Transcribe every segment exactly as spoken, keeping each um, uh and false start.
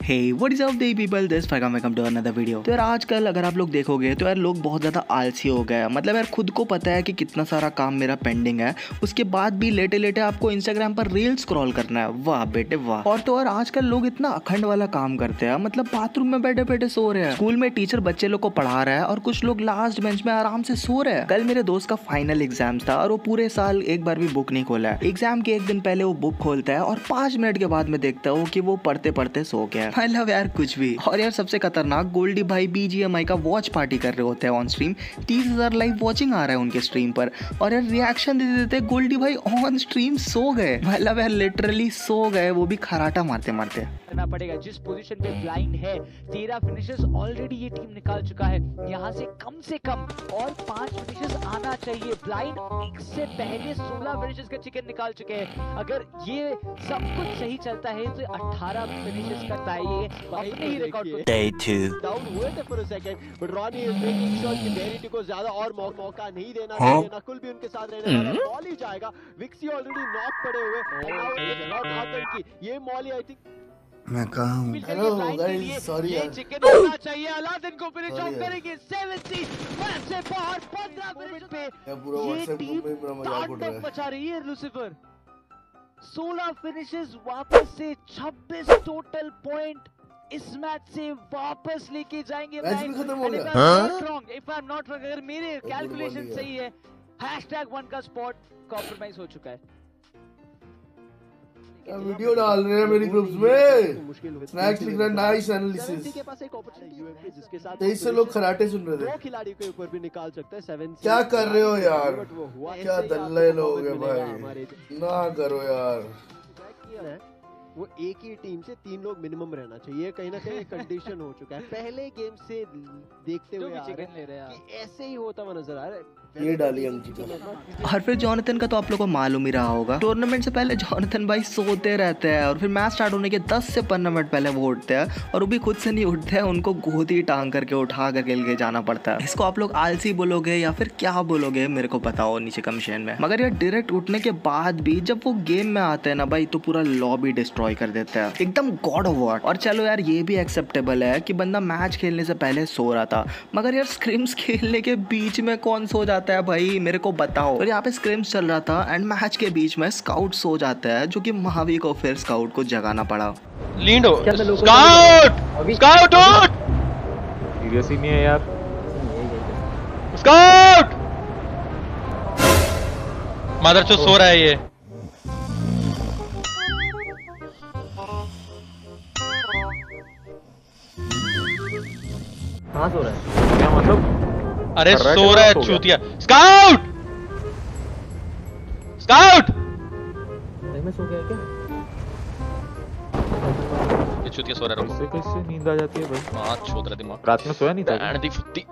Hey, what is up day people? This is Fagam, welcome to another video। तो यार आजकल अगर आप लोग देखोगे तो यार लोग बहुत ज़्यादा आलसी हो गए हैं। मतलब यार खुद को पता है कि कितना सारा काम मेरा पेंडिंग है, उसके बाद भी लेटे लेटे आपको इंस्टाग्राम पर रील स्क्रॉल करना है। वाह बेटे वाह। और तो यार आजकल लोग इतना अखंड वाला काम करते हैं, मतलब बाथरूम में बैठे बैठे सो रहे हैं। स्कूल में टीचर बच्चे लोग को पढ़ा रहा है और कुछ लोग लास्ट बेंच में आराम से सो रहे हैं। कल मेरे दोस्त का फाइनल एग्जाम था और वो पूरे साल एक बार भी बुक नहीं खोला है। एग्जाम के एक दिन पहले वो बुक खोलता है और पांच मिनट के बाद में देखता हूँ कि वो पढ़ते पढ़ते सो गया। मतलब यार कुछ भी। और यार सबसे खतरनाक, गोल्डी भाई बीजीएमआई का वॉच पार्टी कर रहे होते हैं ऑन स्ट्रीम। तीस हजार लाइव वॉचिंग आ रहा है उनके स्ट्रीम पर और यार रिएक्शन दे देते गोल्डी भाई ऑन स्ट्रीम सो गए। मतलब यार लिटरली सो गए, वो भी खराटा मारते मारते। करना पड़ेगा जिस पोजीशन पे ब्लाइंड है। तेरह फिनिशेस ऑलरेडी ये टीम निकाल चुका है। यहाँ से कम से कम और पांच फिनिशेस आना चाहिए। ब्लाइंड से पहले सोलह फिनिशेस का चिकन निकाल चुके हैं। अगर ये सब कुछ सही चलता है तो अठारह फिनिशेस करता है ये अपने ही रिकॉर्ड को। Day two. डाउन हुए थे for a second, but Ronnie is making sure कि डेरिटी को ज्यादा और मौ, मौका नहीं देना चाहिए। नकुल भी उनके साथ रहने वाला, मॉली जाएगा। विक्सी ऑलरेडी नॉक पड़े हुए। ये मॉली आई थिंक मैं कहाँ हूँ? हेलो गाइस, सॉरी यार। चिकन होना चाहिए। अलादीन को फिनिश ऑफ करेंगे। सत्तर वैसे बाहर पंद्रह मिनट पे ये टीम तांडव मचा रही है। लूसीफर सोलह फिनिशेस वापस से छब्बीस टोटल पॉइंट इस मैच से वापस लेके जाएंगे। मैच भी खत्म हो गया। If I am not wrong, अगर मेरे कैलकुलेशन सही है, हैशटैग वन का स्पॉट कॉम्प्रोमाइज हो चुका है। वीडियो डाल रहे हैं मेरी ग्रुप्स में। स्नैक्स लिख रहा है, नाइस एनालिसिस। के पास एक अपॉर्चुनिटी जिसके साथ तेईस से लोग खराटे सुन रहे दो थे। खिलाड़ी के ऊपर भी निकाल सकता है। सेवन क्या कर रहे हो यार? क्या दल्ले लोग हैं भाई, ना करो यार। वो एक ही टीम से तीन लोग मिनिमम रहना चाहिए। कहीं ना कहीं कंडीशन हो चुका है पहले गेम से देखते हुए आ रहे हैं कि ऐसे ही होता हुआ नजर आ रहा है। ये डाली अंकिता। और फिर जॉनथन का तो आप लोगों को मालूम ही रहा होगा, टूर्नामेंट से पहले जॉनथन भाई सोते रहते हैं और फिर मैच स्टार्ट होने के दस से पंद्रह मिनट पहले वो उठते हैं और वो भी खुद से नहीं उठते हैं, उनको गोदी टांग करके उठा करके लेके जाना पड़ता है। इसको आप लोग आलसी बोलोगे या फिर क्या बोलोगे मेरे को बताओ नीचे कमेंट में। मगर यार डायरेक्ट उठने के बाद भी जब वो गेम में आते हैं ना भाई, तो पूरा लॉबी डिस्ट्रॉय कर देते हैं, एकदम गॉड ऑफ वॉर। और चलो यार ये भी एक्सेप्टेबल है कि बंदा मैच खेलने से पहले सो रहा था, मगर यार स्क्रिम्स खेलने के बीच में कौन सो जाता है भाई, मेरे को बताओ। और यहाँ पे स्क्रिम्स चल रहा था एंड मैच के बीच में स्काउट सो जाता है, जो कि महावी को फिर स्काउट को जगाना पड़ा। लिंडो स्काउट स्काउट उठ, सीरियस ही नहीं है यार। स्काउट मदरचोद सो रहा है ये। कहाँ सो रहा है? क्या मतलब? अरे सो रहा है चूतिया। स्काउट स्काउट मैं सो गया क्या? ये चूतिया सो रहा है। कैसे कैसे नींद आ जाती है भाई? हाँ छोड़ रहा दिमाग। रात में सोया नहीं था? बैंड दी फुत्ती।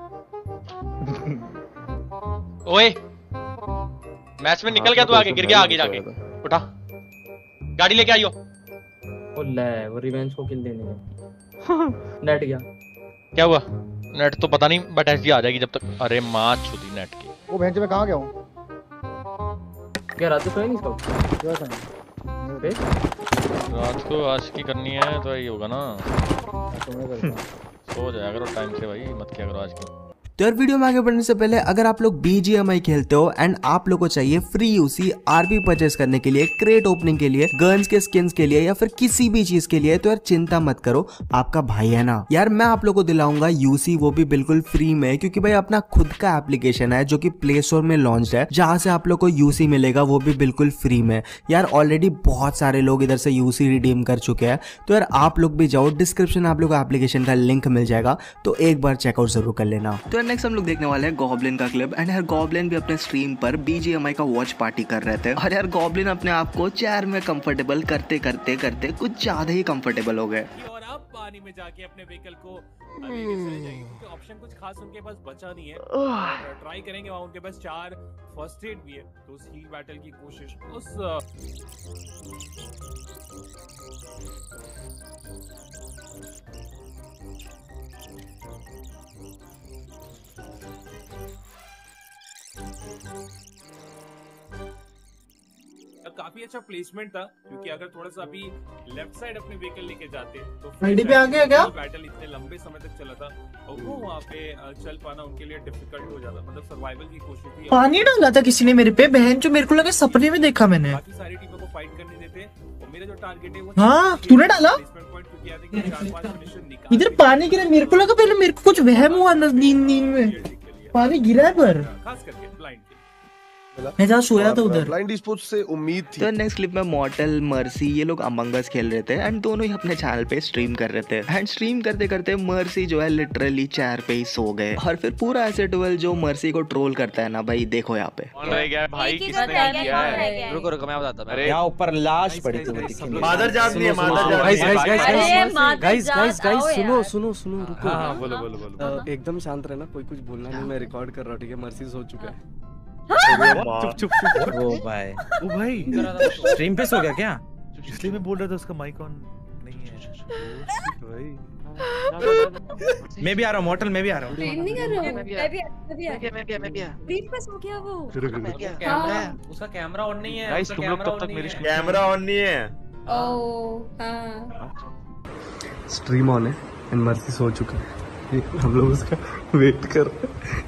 ओए मैच में निकल गया तू, आगे गिर गया आगे जाके। उठा गाड़ी लेके आइयो। वो ले वो रिवेंज को किल देने में नेट गया। क्या हुआ? नेट तो पता नहीं, बट ऐसी आ जाएगी जब तक। अरे माँ छुदी नेट की। वो बेंच में कहाँ गया हूँ? क्या रात को सोया नहीं इसको? क्या था? रात को आज की करनी है तो यही होगा ना। सो जाया करो टाइम से भाई, मत क्या करो आज की। तो यार वीडियो में आगे बढ़ने से पहले अगर आप लोग बीजीएमआई खेलते हो एंड आप लोग को चाहिए फ्री यूसी आरपी परचेस करने के लिए, क्रेट ओपनिंग के लिए, गन्स के स्किन्स के लिए या फिर किसी भी चीज के लिए, तो यार चिंता मत करो, आपका भाई है ना यार। मैं आप लोग को दिलाऊंगा यूसी, वो भी बिल्कुल फ्री में, क्योंकि भाई अपना खुद का एप्लीकेशन है जो कि प्ले स्टोर में लॉन्च है, जहां से आप लोग को यूसी मिलेगा, वो भी बिल्कुल फ्री में। यार ऑलरेडी बहुत सारे लोग इधर से यूसी रिडीम कर चुके हैं, तो यार आप लोग भी जाओ, डिस्क्रिप्शन आप लोग को एप्लीकेशन का लिंक मिल जाएगा, तो एक बार चेकआउट जरूर कर लेना। तो नेक्स्ट हम लोग देखने वाले हैं गॉब्लिन का क्लिप। एंड यार गॉब्लिन भी अपने स्ट्रीम पर बीजीएमआई का वॉच पार्टी कर रहे थे और यार गॉब्लिन अपने आप को चेयर में कंफर्टेबल करते करते करते कुछ ज्यादा ही कंफर्टेबल हो गए। और अब पानी में जाके अपने व्हीकल को आगे चले जाएंगे, क्योंकि ऑप्शन कुछ खास उनके पास बचा नहीं है। ट्राई करेंगे, वहाँ उनके पास चार फर्स्ट एड भी है, तो उस हील बैटल की कोशिश उस काफी काफी अच्छा प्लेसमेंट था, क्योंकि अगर थोड़ा सा अभी लेफ्ट साइड अपने व्हीकल लेके जाते तो आईडी पे आ गया क्या? बैटल इतने लंबे समय तक चला था और वो वहाँ पे चल पाना उनके लिए डिफिकल्ट हो जाता, मतलब सर्वाइवल की कोशिश थी। पानी डाला था किसी ने मेरे पे, बहन जो मेरे को लगा सपने में देखा मैंने। बाकी सारी टीमों को फाइट करने देते और मेरा जो टारगेट है वो हाँ तूने डाला इधर पानी गिरा, मेरे को लगा पहले मेरे को कुछ वहम हुआ नींद नींद में, पानी गिरा है पर खास करके ब्लाइंड मैं जहाँ सोया था उधर। ब्लाइंड स्पोर्ट्स से उम्मीद थी। तो नेक्स्ट क्लिप में मॉर्टल मर्सी ये लोग अमंग अस खेल रहे थे एंड दोनों ही अपने चैनल पे स्ट्रीम कर रहे थे एंड स्ट्रीम करते करते मर्सी जो है लिटरली चेयर पे ही सो गए और फिर पूरा ऐसे ट्वेल्व जो मर्सी को ट्रोल करता है ना भाई, देखो यहाँ पे भाई किसने किया है? रुको रुको मैं बताता हूं। अरे यहाँ ऊपर लाश पड़ी थी, मादर जात नहीं है, मादर जात। Guys guys guys guys guys guys सुनो सुनो सुनो रुको। हाँ बोलो बोलो बोलो। एकदम शांत रहना, कोई कुछ बोलना नहीं, मैं रिकॉर्ड कर रहा हूँ ठीक है? मर्सी सो चुका है। चुप चुप चुप। ओ भाई ओ भाई स्ट्रीम पे सो गया क्या? इसलिए मैं बोल रहा था उसका माइक ऑन नहीं है भाई। मैं भी आ रहा हूँ मॉर्टल, मैं भी आ रहा हूँ। ट्रेन नहीं कर रहा हूँ, मैं भी आ मैं भी आ मैं भी आ मैं भी आ ट्रेन पे सो गया वो। कैमरा है उसका कैमरा ऑन नहीं है। गाइस तुम लोग तब तक मेरी कैमरा ऑन नहीं है। ओह हाँ स्ट्रीम ऑन है एंड मर्सी सो चुका है, हम लोग उसका वेट कर रहे हैं।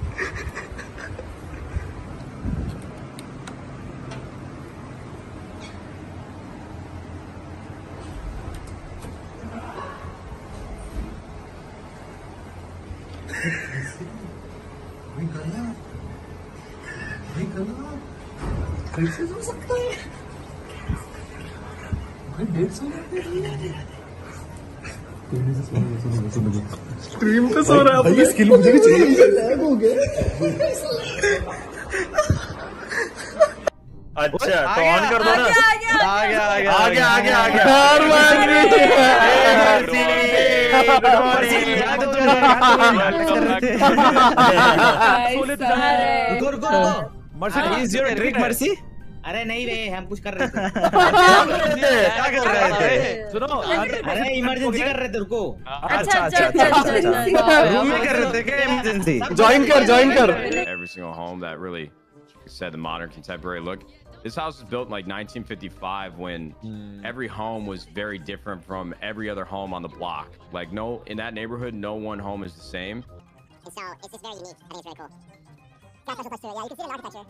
कैसे हो सकता है भाई? डेढ़ सौ स्ट्रीम पे सो रहा है। स्किल मुझे भी चाहिए। लैग हो गया। अच्छा तो ऑन कर दो ना। आ गया आ गया आ गया आ गया आ गया। हार मान मर्सी अरे नहीं रे हम कुछ कर रहे थे। क्या कर रहे थे? सुनो अरे इमरजेंसी कर रहे थे उनको। अच्छा अच्छा अच्छा रूम में कर रहे थे क्या इमरजेंसी? ज्वाइन कर ज्वाइन कर। Every single home that really said the modern contemporary look. This house was built in like nineteen fifty-five when mm. every home was very different from every other home on the block. Like no, in that neighborhood, no one home is the same. And so it's just very unique. I think it's very cool. Got special touch to it. Yeah, you can see the architecture.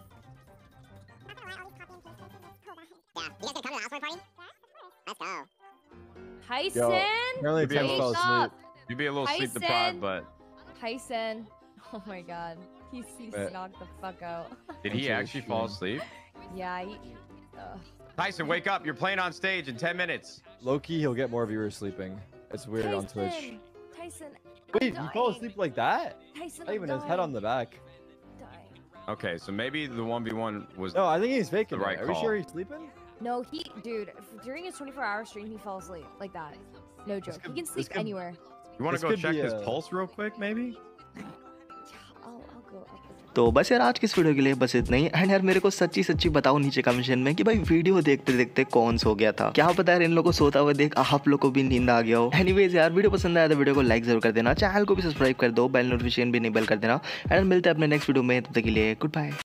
Yeah, you guys gonna come to the housewarming party? Let's go. Tyson. You'd be a little sleep. You'd be a little sleep deprived, but Tyson. Oh my god, he he knocked the fuck out. Did he actually fall asleep? Yeah. He, uh. Tyson, wake up! You're playing on stage in ten minutes. Low key, he'll get more viewers sleeping. It's weird Tyson, on Twitch. Tyson. Wait, he fell asleep like that? Tyson, Not even his head on the back. Okay, so maybe the one v one was. No, I think he's faking the right it. Are call. we sure he's sleeping? No, he, dude, during his twenty-four hour stream, he fell asleep like that. No joke. Could, he can sleep could, anywhere. You want to go check his a... pulse real quick, maybe? I'll, I'll go. I'll तो बस यार आज की इस video के लिए बस इतना ही। एंड यार मेरे को सच्ची सच्ची बताओ नीचे कमेंट में कि भाई वीडियो देखते देखते कौन सो गया था। क्या पता यार इन लोगों को सोता हुआ देख आप लोग को भी नींद आ गया हो। एनीवेज यार वीडियो पसंद आया तो वीडियो को लाइक जरूर कर देना, चैनल को भी सब्सक्राइब कर दो, बेल नोटिफिकेशन भी इनेबल कर देना। एंड मिलते हैं अपने नेक्स्ट वीडियो में, तब तक के लिए गुड बाय।